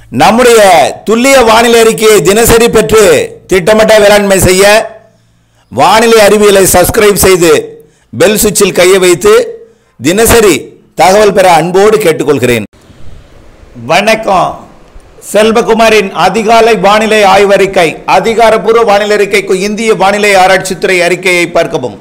நம்முடைய துல்லிய வானிலை அறிக்கையை தினசரி பெற்று திட்டமிட்ட வேளாண்மை செய்ய வானிலை அறிவியலை சப்ஸ்கிரைப் செய்து பெல் சுவிட்சில் கையை வைத்து தினசரி தகவல் பெற அன்போடு கேட்டுக்கொள்கிறேன். வணக்கம். செல்வகுமாரின் அதிகாலை வானிலை ஆய்வறிக்கை. அதிகாரப்பூர்வ வானிலை அறிக்கைக்கு இந்திய வானிலை ஆராய்ச்சித்துறை அறிக்கையை பார்க்கவும்.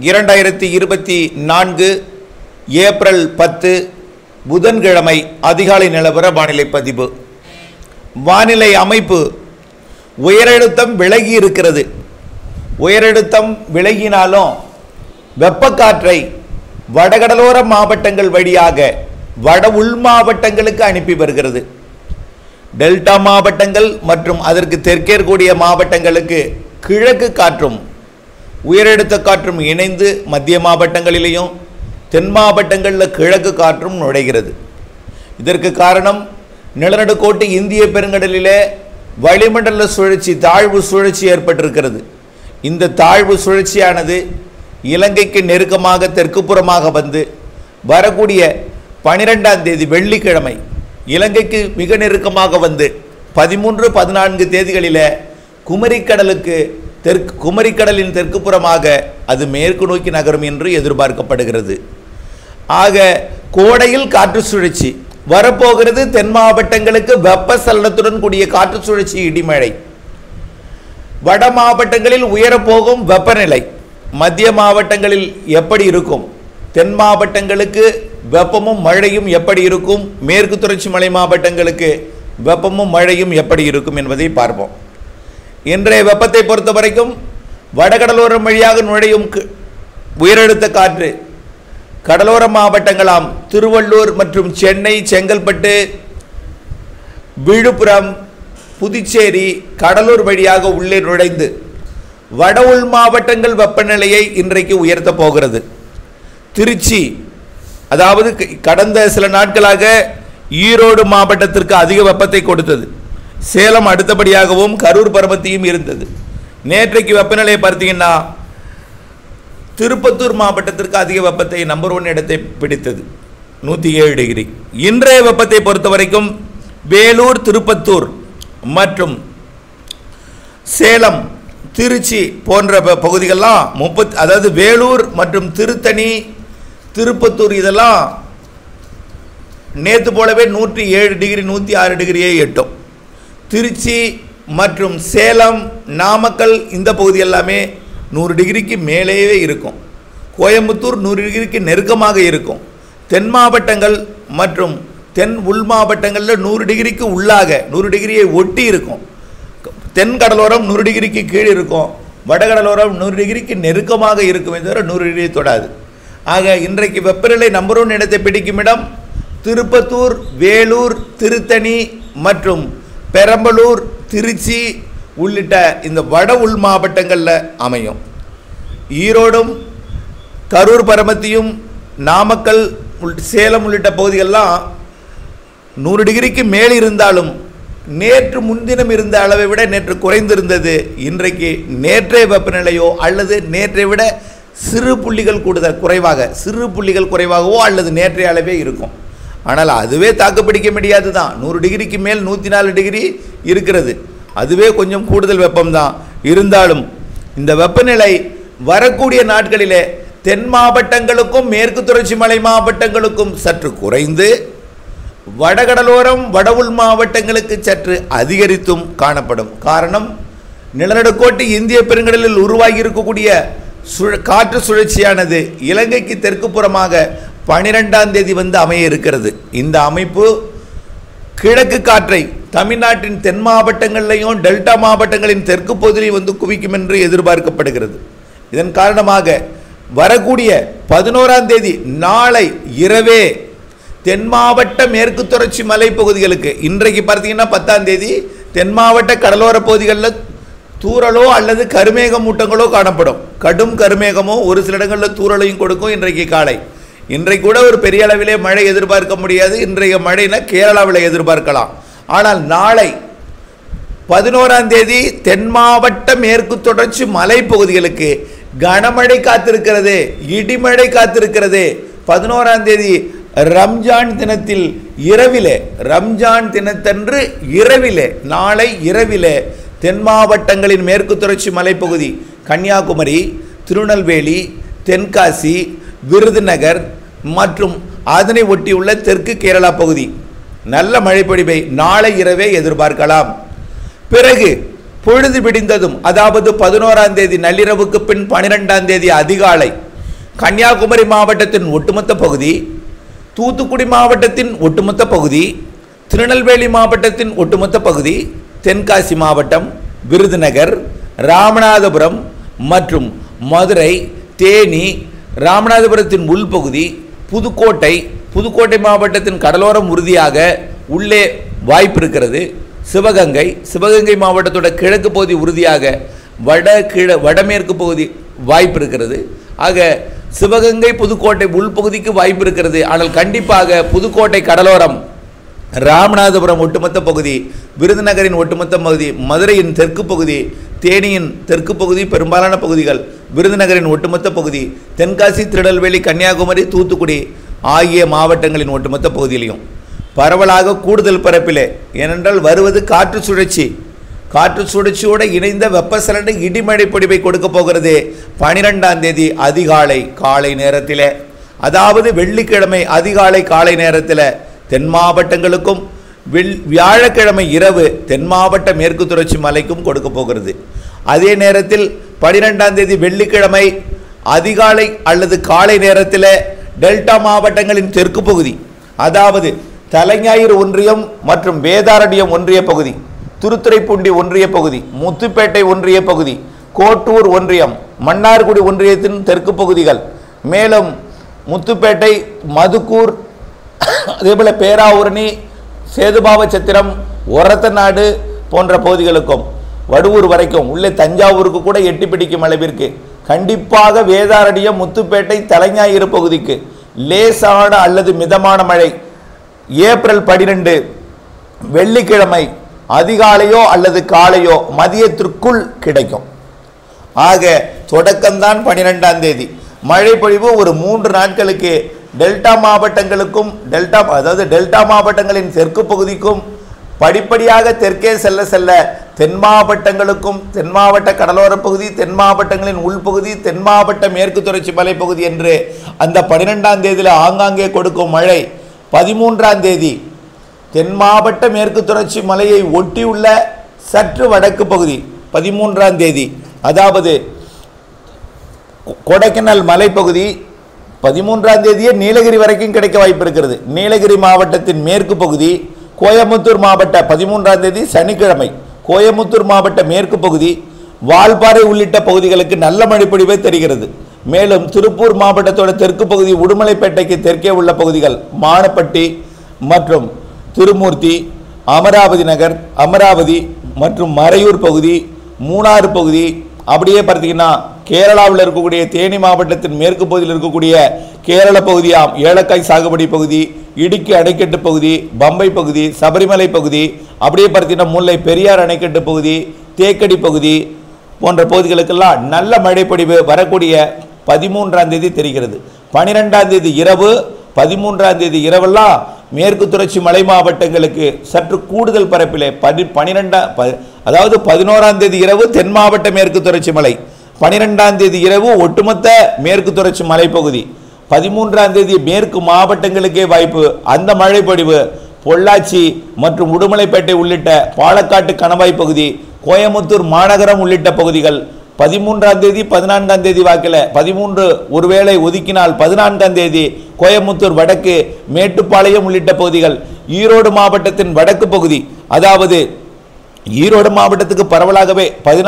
2024 ஏப்ரல் 10 புதன்கிழமை அதிகாலை நிலவர வானிலை பதிவு. வானிலை அமைப்பு. உயரழுத்தம் விலகி இருக்கிறது. உயரழுத்தம் விலகினாலும் வெப்பக்காற்றை வடகடலோர மாவட்டங்கள் வழியாக வட உள் மாவட்டங்களுக்கு அனுப்பி வருகிறது. டெல்டா மாவட்டங்கள் மற்றும் அதற்கு தெற்கேற்கூடிய மாவட்டங்களுக்கு கிழக்கு காற்றும் உயரழுத்த காற்றும் இணைந்து மத்திய மாவட்டங்களிலேயும் தென் மாவட்டங்களில் கிழக்கு காற்றும் நுழைகிறது. இதற்கு காரணம் நிலநடுக்கோட்டு இந்திய பெருங்கடலிலே வளிமண்டல சுழற்சி தாழ்வு சுழற்சி ஏற்பட்டிருக்கிறது. இந்த தாழ்வு சுழற்சியானது இலங்கைக்கு நெருக்கமாக தெற்குப்புறமாக வந்து வரக்கூடிய 12ஆம் தேதி வெள்ளிக்கிழமை இலங்கைக்கு மிக நெருக்கமாக வந்து 13, 14 தேதிகளில் குமரிக்கடலின் தெற்குப்புறமாக அது மேற்கு நோக்கி நகரும் என்று எதிர்பார்க்கப்படுகிறது. ஆக கோடையில் காற்று சுழற்சி வரப்போகிறது. தென் மாவட்டங்களுக்கு வெப்பசலனத்துடன் கூடிய காற்று சுழற்சி இடிமழை. வட மாவட்டங்களில் உயரப்போகும் வெப்பநிலை மத்திய மாவட்டங்களில் எப்படி இருக்கும், தென் மாவட்டங்களுக்கு வெப்பமும் மழையும் எப்படி இருக்கும், மேற்கு தொடர்ச்சி மலை மாவட்டங்களுக்கு வெப்பமும் மழையும் எப்படி இருக்கும் என்பதை பார்ப்போம். இன்றைய வெப்பத்தை பொறுத்த வரைக்கும் வடகடலோரம் வழியாக நுழையும் உயரழுத்த காற்று கடலோர மாவட்டங்களாம் திருவள்ளூர் மற்றும் சென்னை, செங்கல்பட்டு, விழுப்புரம், புதுச்சேரி, கடலூர் வழியாக உள்ளே நுழைந்து வட உள் மாவட்டங்கள் வெப்பநிலையை இன்றைக்கு உயர்த்த போகிறது. திருச்சி, அதாவது கடந்த சில நாட்களாக ஈரோடு மாவட்டத்திற்கு அதிக வெப்பத்தை கொடுத்தது. சேலம் அடுத்தபடியாகவும் கரூர் பரமத்தியும் இருந்தது. நேற்றைக்கு வெப்பநிலையை பார்த்தீங்கன்னா திருப்பத்தூர் மாவட்டத்திற்கு அதிக வெப்பத்தை நம்பர் 1 இடத்தை பிடித்தது, 107 டிகிரி. இன்றைய வெப்பத்தை பொறுத்த வரைக்கும் வேலூர், திருப்பத்தூர் மற்றும் சேலம், திருச்சி போன்ற பகுதிகள்லாம் 30, அதாவது வேலூர் மற்றும் திருத்தணி, திருப்பத்தூர் இதெல்லாம் நேற்று போலவே 107 டிகிரி 106 டிகிரியை எட்டும். திருச்சி மற்றும் சேலம், நாமக்கல் இந்த பகுதி எல்லாமே 100 டிகிரிக்கு மேலேயே இருக்கும். கோயம்புத்தூர் 100 டிகிரிக்கு நெருக்கமாக இருக்கும். தென் மாவட்டங்கள் மற்றும் தென் உள் மாவட்டங்களில் 100 டிகிரிக்கு உள்ளாக 100 டிகிரியை ஒட்டி இருக்கும். தென் கடலோரம் 100 டிகிரிக்கு கீழ் இருக்கும். வடகடலோரம் 100 டிகிரிக்கு நெருக்கமாக இருக்குமே தவிர 100 டிகிரியை தொடாது. ஆக இன்றைக்கு வெப்பநிலை நம்பர் 1 இடத்தை பிடிக்கும் இடம் திருப்பத்தூர், வேலூர், திருத்தணி மற்றும் பெரம்பலூர், திருச்சி உள்ளிட்ட இந்த வட உள் மாவட்டங்களில் அமையும். ஈரோடும் கரூர் பரமத்தியும் நாமக்கல், சேலம் உள்ளிட்ட பகுதிகளெலாம் 100 டிகிரிக்கு மேல் இருந்தாலும் நேற்று முன்தினம் இருந்த அளவை விட நேற்று குறைந்திருந்தது. இன்றைக்கு நேற்றைய வெப்பநிலையோ அல்லது நேற்றை விட சிறு புள்ளிகள் குறைவாகவோ அல்லது நேற்றைய அளவே இருக்கும். ஆனால் அதுவே தாக்குப்பிடிக்க முடியாது தான். 100 டிகிரிக்கு மேல் 104 டிகிரி இருக்கிறது. அதுவே கொஞ்சம் கூடுதல் வெப்பம்தான். இருந்தாலும் இந்த வெப்பநிலை வரக்கூடிய நாட்களிலே தென் மாவட்டங்களுக்கும் மேற்கு தொடர்ச்சி மலை மாவட்டங்களுக்கும் சற்று குறைந்து வடகடலோரம் வட உள் மாவட்டங்களுக்கு சற்று அதிகரித்தும் காணப்படும். காரணம், நிலநடுக்கோட்டு இந்திய பெருங்கடலில் உருவாகி இருக்கக்கூடிய காற்று சுழற்சியானது இலங்கைக்கு தெற்குப்புறமாக 12ஆம் தேதி வந்து அமைய இருக்கிறது. இந்த அமைப்பு கிழக்கு காற்றை தமிழ்நாட்டின் தென் மாவட்டங்களிலையும் டெல்டா மாவட்டங்களின் தெற்கு பகுதியில் வந்து குவிக்கும் என்று எதிர்பார்க்கப்படுகிறது. இதன் காரணமாக வரக்கூடிய 11ஆம் தேதி நாளை இரவே தென் மாவட்ட மேற்கு தொடர்ச்சி மலை பகுதிகளுக்கு, இன்றைக்கு பார்த்தீங்கன்னா 10ஆம் தேதி தென் மாவட்ட கடலோர பகுதிகளில் தூறலோ அல்லது கருமேக மூட்டங்களோ காணப்படும். கடும் கருமேகமோ ஒரு சில இடங்களில் தூறலையும் கொடுக்கும். இன்றைக்கு காலை இன்றைக்கு கூட ஒரு பெரிய அளவிலே மழை எதிர்பார்க்க முடியாது. இன்றைய மழைனா கேரளாவில் எதிர்பார்க்கலாம். ஆனால் நாளை 11ஆம் தேதி தென் மாவட்ட மேற்கு தொடர்ச்சி மலை பகுதிகளுக்கு கனமழை காத்திருக்கிறது, இடிமழை காத்திருக்கிறது. 11ஆம் தேதி ரம்ஜான் தினத்தில் இரவிலே, ரம்ஜான் தினத்தன்று இரவிலே, நாளை இரவிலே தென் மாவட்டங்களின் மேற்கு தொடர்ச்சி மலைப்பகுதி கன்னியாகுமரி, திருநெல்வேலி, தென்காசி, விருதுநகர் மற்றும் அதனை ஒட்டியுள்ள தெற்கு கேரளா பகுதி நல்ல மழைப்பொழிவை நாளை இரவே எதிர்பார்க்கலாம். பிறகு பொழுது விடிந்ததும், அதாவது 11ஆம் தேதி நள்ளிரவுக்கு பின் 12ஆம் தேதி அதிகாலை கன்னியாகுமரி மாவட்டத்தின் ஒட்டுமொத்த பகுதி, தூத்துக்குடி மாவட்டத்தின் ஒட்டுமொத்த பகுதி, திருநெல்வேலி மாவட்டத்தின் ஒட்டுமொத்த பகுதி, தென்காசி மாவட்டம், விருதுநகர், ராமநாதபுரம் மற்றும் மதுரை, தேனி, ராமநாதபுரத்தின் உள்பகுதி, புதுக்கோட்டை மாவட்டத்தின் கடலோரம் உறுதியாக உள்ளே வாய்ப்பு இருக்கிறது. சிவகங்கை மாவட்டத்தோட கிழக்கு பகுதி உறுதியாக வடமேற்கு பகுதி வாய்ப்பு இருக்கிறது. ஆக சிவகங்கை புதுக்கோட்டை உள்பகுதிக்கு வாய்ப்பு இருக்கிறது. ஆனால் கண்டிப்பாக புதுக்கோட்டை கடலோரம், ராமநாதபுரம் ஒட்டுமொத்த பகுதி, விருதுநகரின் ஒட்டுமொத்த பகுதி, மதுரையின் தெற்கு பகுதி, தேனியின் தெற்கு பகுதி, பெரும்பாலான பகுதிகள், விருதுநகரின் ஒட்டுமொத்த பகுதி, தென்காசி, திருநெல்வேலி, கன்னியாகுமரி, தூத்துக்குடி ஆகிய மாவட்டங்களின் ஒட்டுமொத்த பகுதியிலையும் பரவலாக கூடுதல் பரப்பிலே, ஏனென்றால் வருவது காற்று சுழற்சியோடு இணைந்த வெப்பசலன இடிமழை பொழிவை கொடுக்க போகிறது 12ஆம் தேதி அதிகாலை காலை நேரத்தில், அதாவது வெள்ளிக்கிழமை அதிகாலை காலை நேரத்தில் தென் மாவட்டங்களுக்கும் வியாழக்கிழமை இரவு தென் மாவட்ட மேற்கு தொடர்ச்சி மலைக்கும் கொடுக்க போகிறது. அதே நேரத்தில் 12ஆம் தேதி வெள்ளிக்கிழமை அதிகாலை அல்லது காலை நேரத்தில் டெல்டா மாவட்டங்களின் தெற்கு பகுதி, அதாவது தலைஞாயிறு ஒன்றியம் மற்றும் வேதாரண்யம் ஒன்றிய பகுதி, திருத்துறைப்பூண்டி ஒன்றிய பகுதி, முத்துப்பேட்டை ஒன்றிய பகுதி, கோட்டூர் ஒன்றியம், மன்னார்குடி ஒன்றியத்தின் தெற்கு பகுதிகள், மேலும் முத்துப்பேட்டை, மதுக்கூர், அதேபோல பேராவூரணி, சேதுபாவச்சத்திரம், ஒரத்தநாடு போன்ற பகுதிகளுக்கும் வடுவூர் வரைக்கும் உள்ளே தஞ்சாவூருக்கு கூட எட்டி பிடிக்கும் அளவிற்கு கண்டிப்பாக வேதாரண்யம், முத்துப்பேட்டை, தலைஞாயிறு பகுதிக்கு லேசான அல்லது மிதமான மழை ஏப்ரல் 12 வெள்ளிக்கிழமை அதிகாலையோ அல்லது காலையோ மதியத்திற்குள் கிடைக்கும். ஆக தொடக்கம்தான் 12ஆம் தேதி. மழை பொழிவு ஒரு 3 நாட்களுக்கு டெல்டா மாவட்டங்களுக்கும் டெல்டா மாவட்டங்களின் தெற்கு பகுதிக்கும் படிப்படியாக தெற்கே செல்ல தென் மாவட்டங்களுக்கும், தென் மாவட்ட கடலோர பகுதி, தென் மாவட்டங்களின் உள்பகுதி, தென் மாவட்ட மேற்கு தொடர்ச்சி மலைப்பகுதி என்று அந்த 12ஆம் தேதியில் ஆங்காங்கே கொடுக்கும் மழை 13ஆம் தேதி தென் மாவட்ட மேற்கு தொடர்ச்சி மலையை ஒட்டியுள்ள சற்று வடக்கு பகுதி 13ஆம் தேதி, அதாவது கொடைக்கானல் மலைப்பகுதி 13ஆம் தேதியே நீலகிரி வரைக்கும் கிடைக்க வாய்ப்பு இருக்கிறது. நீலகிரி மாவட்டத்தின் மேற்கு பகுதி, கோயமுத்தூர் மாவட்ட 13ஆம் தேதி சனிக்கிழமை கோயமுத்தூர் மாவட்ட மேற்கு பகுதி, வால்பாறை உள்ளிட்ட பகுதிகளுக்கு நல்ல மழைப்பொழிவை தெரிகிறது. மேலும் திருப்பூர் மாவட்டத்தோட தெற்கு பகுதி, உடுமலைப்பேட்டைக்கு தெற்கே உள்ள பகுதிகள், மானப்பட்டி மற்றும் திருமூர்த்தி, அமராவதி நகர், அமராவதி மற்றும் மறையூர் பகுதி, மூணாறு பகுதி, அப்படியே பார்த்தீங்கன்னா கேரளாவில் இருக்கக்கூடிய தேனி மாவட்டத்தின் மேற்கு பகுதியில் இருக்கக்கூடிய கேரள பகுதியாம் ஏலக்காய் சாகுபடி பகுதி, இடுக்கி அணைக்கட்டு பகுதி, பம்பை பகுதி, சபரிமலை பகுதி, அப்படியே பார்த்தீங்கன்னா முல்லை பெரியார் அணைக்கட்டு பகுதி, தேக்கடி பகுதி போன்ற பகுதிகளுக்கெல்லாம் நல்ல மழைப்பொழிவு வரக்கூடிய 13ஆம் தேதி தெரிகிறது. 12ஆம் தேதி இரவு, 13ஆம் தேதி இரவெல்லாம் மேற்கு தொடர்ச்சி மலை மாவட்டங்களுக்கு சற்று கூடுதல் பரப்பிலே 11ஆம் தேதி இரவு தென் மாவட்ட மேற்கு தொடர்ச்சி மலை, 12ஆம் தேதி இரவு ஒட்டுமொத்த மேற்கு தொடர்ச்சி மலைப்பகுதி, 13ஆம் தேதி மேற்கு மாவட்டங்களுக்கே வாய்ப்பு. அந்த மழைப்பொழிவு பொள்ளாச்சி மற்றும் உடுமலைப்பேட்டை உள்ளிட்ட பாலக்காட்டு கணவாய் பகுதி, கோயமுத்தூர் மாநகரம் உள்ளிட்ட பகுதிகள் 13ஆம் தேதி 14ஆம் தேதி வாக்கில் 13 ஒருவேளை ஒதுக்கினால் 14ஆம் தேதி கோயமுத்தூர் வடக்கு, மேட்டுப்பாளையம் உள்ளிட்ட பகுதிகள், ஈரோடு மாவட்டத்தின் வடக்கு பகுதி, அதாவது ஈரோடு மாவட்டத்துக்கு பரவலாகவே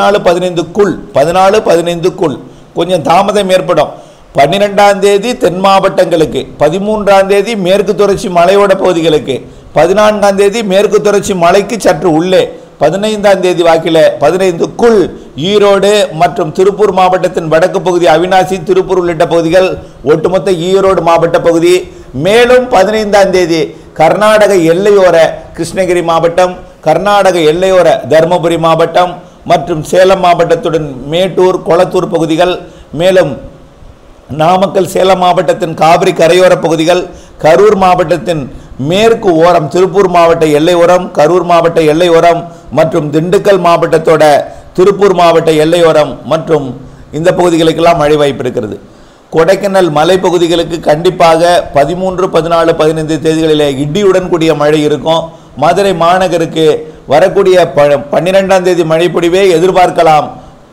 14-15க்குள் கொஞ்சம் தாமதம் ஏற்படும். 12ஆம் தேதி தென் மாவட்டங்களுக்கு, 13ஆம் தேதி மேற்கு தொடர்ச்சி மலையோட பகுதிகளுக்கு, 14ஆம் தேதி மேற்கு தொடர்ச்சி மலைக்கு சற்று உள்ளே, 15ஆம் தேதி வாக்கில் 15க்குள் ஈரோடு மற்றும் திருப்பூர் மாவட்டத்தின் வடக்கு பகுதி, அவினாசி, திருப்பூர் உள்ளிட்ட பகுதிகள், ஒட்டுமொத்த ஈரோடு மாவட்ட பகுதி. மேலும் 15ஆம் தேதி கர்நாடக எல்லையோர கிருஷ்ணகிரி மாவட்டம், கர்நாடக எல்லையோர தர்மபுரி மாவட்டம் மற்றும் சேலம் மாவட்டத்துடன் மேட்டூர், கொளத்தூர் பகுதிகள், மேலும் நாமக்கல் சேலம் மாவட்டத்தின் காவிரி கரையோர பகுதிகள், கரூர் மாவட்டத்தின் மேற்கு ஓரம், திருப்பூர் மாவட்ட எல்லை ஓரம், கரூர் மாவட்ட எல்லை ஓரம் மற்றும் திண்டுக்கல் மாவட்டத்தோட திருப்பூர் மாவட்ட எல்லையோரம் மற்றும் இந்த பகுதிகளுக்கெல்லாம் மழை வாய்ப்பு இருக்கிறது. கொடைக்கானல் மலைப்பகுதிகளுக்கு கண்டிப்பாக 13, 14, 15 தேதிகளிலே இடியுடன் கூடிய மழை இருக்கும். மதுரை மாநகருக்கு வரக்கூடிய 12ஆம் தேதி மழைப்பொழிவே எதிர்பார்க்கலாம்.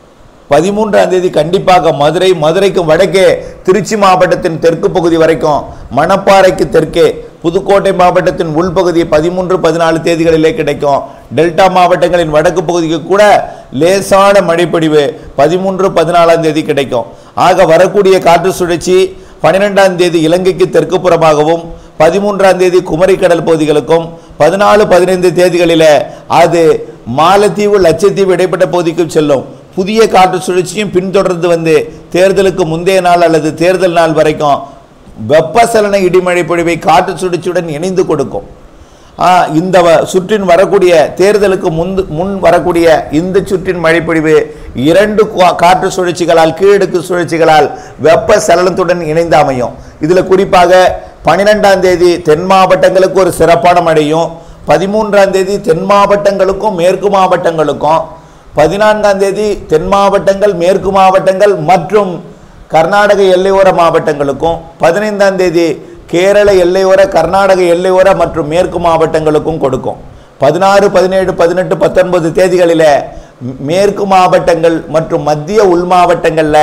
13ஆம் தேதி கண்டிப்பாக மதுரைக்கு வடக்கே திருச்சி மாவட்டத்தின் தெற்கு பகுதி வரைக்கும், மணப்பாறைக்கு தெற்கே புதுக்கோட்டை மாவட்டத்தின் உள்பகுதி 13, 14 தேதிகளிலே கிடைக்கும். டெல்டா மாவட்டங்களின் வடக்கு பகுதிக்கு கூட லேசான மழைப்பொழிவு 13, 14ஆம் தேதி கிடைக்கும். ஆக வரக்கூடிய காற்று சுழற்சி 12ஆம் தேதி இலங்கைக்கு தெற்கு புறமாகவும், 13ஆம் தேதி குமரிக்கடல் பகுதிகளுக்கும், 14, 15 தேதிகளில் அது மாலத்தீவு லட்சத்தீவு இடைப்பட்ட பகுதிக்கும் செல்லும். புதிய காற்று சுழற்சியும் பின்தொடர்ந்து வந்து தேர்தலுக்கு முந்தைய நாள் அல்லது தேர்தல் நாள் வரைக்கும் வெப்பசலன இடிமழை பொழிவை காற்று சுழற்சியுடன் இணைந்து கொடுக்கும். இந்த சுற்றின் வரக்கூடிய தேர்தலுக்கு முன் வரக்கூடிய இந்த சுற்றின் மழைப்பொழிவு 2 காற்று சுழற்சிகளால், கீழடுக்கு சுழற்சிகளால் வெப்பசலனத்துடன் இணைந்து அமையும். இதில் குறிப்பாக 12ஆம் தேதி தென் மாவட்டங்களுக்கு ஒரு சிறப்பான மழையும், 13ஆம் தேதி தென் மாவட்டங்களுக்கும் மேற்கு மாவட்டங்களுக்கும், 14ஆம் தேதி தென் மாவட்டங்கள், மேற்கு மாவட்டங்கள் மற்றும் கர்நாடக எல்லையோர மாவட்டங்களுக்கும், 15ஆம் தேதி கேரள எல்லையோர, கர்நாடக எல்லையோர மற்றும் மேற்கு மாவட்டங்களுக்கும் கொடுக்கும். 16, 17, 18, 19 தேதிகளில் மேற்கு மாவட்டங்கள் மற்றும் மத்திய உள் மாவட்டங்களில்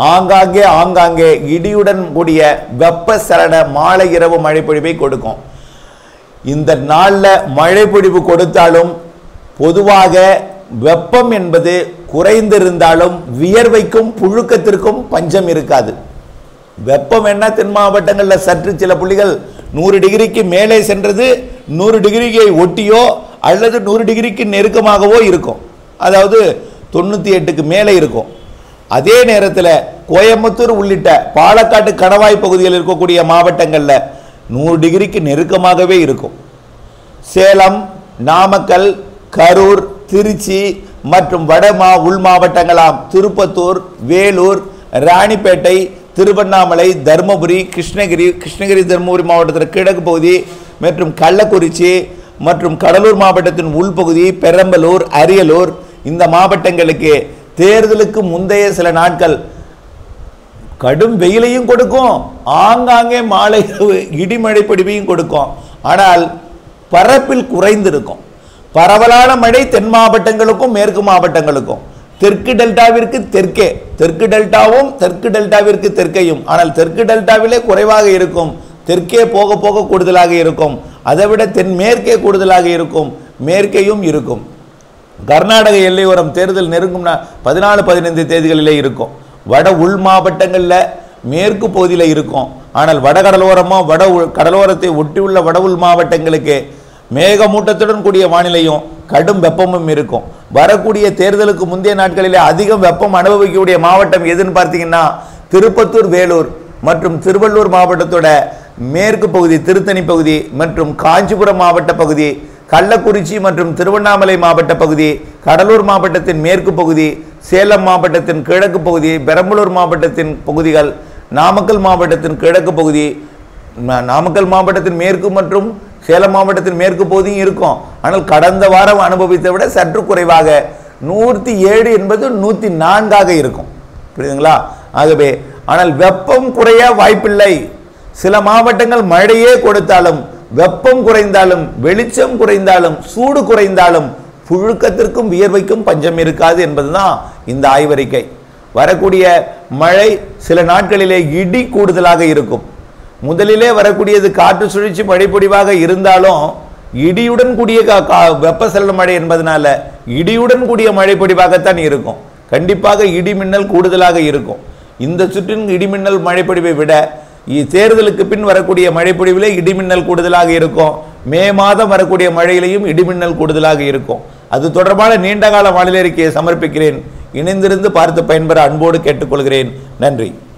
ஆங்காங்கே இடியுடன் கூடிய வெப்பசலன மாலை இரவு மழைப்பொழிவை கொடுக்கும். இந்த நாளில் மழைப்பொழிவு கொடுத்தாலும் பொதுவாக வெப்பம் என்பது குறைந்திருந்தாலும் வியர்வைக்கும் புழுக்கத்திற்கும் பஞ்சம் இருக்காது. வெப்பம் என்ன, தென் மாவட்டங்களில் சற்று சில புள்ளிகள் 100 டிகிரிக்கு மேலே சென்றது 100 டிகிரியை ஒட்டியோ அல்லது 100 டிகிரிக்கு நெருக்கமாகவோ இருக்கும். அதாவது 98க்கு மேலே இருக்கும். அதே நேரத்தில் கோயம்புத்தூர் உள்ளிட்ட பாலக்காட்டு கணவாய் பகுதியில் இருக்கக்கூடிய மாவட்டங்களில் 100 டிகிரிக்கு நெருக்கமாகவே இருக்கும். சேலம், நாமக்கல், கரூர், திருச்சி மற்றும் உள் மாவட்டங்களாம் திருப்பத்தூர், வேலூர், ராணிப்பேட்டை, திருவண்ணாமலை, தருமபுரி, கிருஷ்ணகிரி தருமபுரி மாவட்டத்தின் கிழக்கு பகுதி மற்றும் கள்ளக்குறிச்சி மற்றும் கடலூர் மாவட்டத்தின் உள்பகுதி, பெரம்பலூர், அரியலூர் இந்த மாவட்டங்களுக்கு தேர்தலுக்கு முந்தைய சில நாட்கள் கடும் வெயிலையும் கொடுக்கும், ஆங்காங்கே மாலை இடிமழை பொழிவையும் கொடுக்கும். ஆனால் பரப்பில் குறைந்திருக்கும். பரவலான மழை தென் மாவட்டங்களுக்கும் மேற்கு மாவட்டங்களுக்கும், தெற்கு டெல்டாவிற்கு தெற்கு டெல்டாவும் தெற்கு டெல்டாவிற்கு தெற்கையும். ஆனால் தெற்கு டெல்டாவிலே குறைவாக இருக்கும், தெற்கே போக போக கூடுதலாக இருக்கும். அதைவிட தென்மேற்கே கூடுதலாக இருக்கும், மேற்கையும் இருக்கும். கர்நாடக எல்லையோரம் தேர்தல் நெருங்கும் 14, 15 தேதிகளிலே இருக்கும். வட உள் மாவட்டங்களில் மேற்கு பகுதியில் இருக்கும். ஆனால் வடகடலோரமோ கடலோரத்தை ஒட்டியுள்ள வட உள் மாவட்டங்களுக்கு மேகமூட்டத்துடன் கூடிய வானிலையும் கடும் வெப்பமும் இருக்கும். வரக்கூடிய தேர்தலுக்கு முந்தைய நாட்களிலே அதிகம் வெப்பம் அனுபவிக்கக்கூடிய மாவட்டம் எதுன்னு பார்த்தீங்கன்னா திருப்பத்தூர், வேலூர் மற்றும் திருவள்ளூர் மாவட்டத்தோட மேற்கு பகுதி, திருத்தணி பகுதி மற்றும் காஞ்சிபுரம் மாவட்ட பகுதி, கள்ளக்குறிச்சி மற்றும் திருவண்ணாமலை மாவட்ட பகுதி, கடலூர் மாவட்டத்தின் மேற்கு பகுதி, சேலம் மாவட்டத்தின் கிழக்கு பகுதி, பெரம்பலூர் மாவட்டத்தின் பகுதிகள், நாமக்கல் மாவட்டத்தின் கிழக்கு பகுதி, நாமக்கல் மாவட்டத்தின் மேற்கு மற்றும் சேலம் மாவட்டத்தின் மேற்கு பகுதியும் இருக்கும். ஆனால் கடந்த வாரம் அனுபவித்தை விட சற்று குறைவாக 107 என்பது 104 இருக்கும். புரியுதுங்களா? ஆகவே ஆனால் வெப்பம் குறைய வாய்ப்பில்லை. சில மாவட்டங்கள் மழையே கொடுத்தாலும், வெப்பம் குறைந்தாலும், வெளிச்சம் குறைந்தாலும், சூடு குறைந்தாலும் புழுக்கத்திற்கும் வியர்வைக்கும் பஞ்சம் இருக்காது என்பதுதான் இந்த ஆய்வறிக்கை. வரக்கூடிய மழை சில நாட்களிலே இடி கூடுதலாக இருக்கும். முதலிலே வரக்கூடியது காற்று சுழற்சி மழைப்பொழிவாக இருந்தாலும் இடியுடன் கூடிய வெப்பசலன மழை என்பதனால இடியுடன் கூடிய மழைப்பொழிவாகத்தான் இருக்கும். கண்டிப்பாக இடி மின்னல் கூடுதலாக இருக்கும். இந்த சுற்றின் இடிமின்னல் மழைப்பொழிவை விட தேர்தலுக்கு பின் வரக்கூடிய மழைப்பொழிவிலே இடிமின்னல் கூடுதலாக இருக்கும். மே மாதம் வரக்கூடிய மழையிலையும் இடிமின்னல் கூடுதலாக இருக்கும். அது தொடர்பான நீண்டகால வானிலை அறிக்கையை சமர்ப்பிக்கிறேன். இணைந்திருந்து பார்த்து பயன்பெற அன்போடு கேட்டுக்கொள்கிறேன். நன்றி.